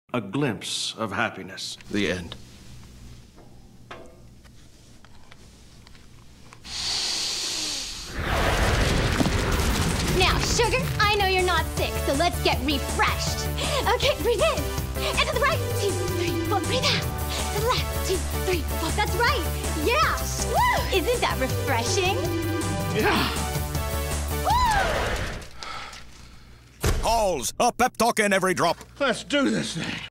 A glimpse of happiness. The end. Now, sugar, I know you're not sick, so let's get refreshed. Okay, breathe in. And to the right. 2, 3, 4. Breathe out. To the left. 2, 3, 4. That's right. Yeah. Woo! Isn't that refreshing? Yeah. Woo! Halls, a pep talk in every drop. Let's do this thing.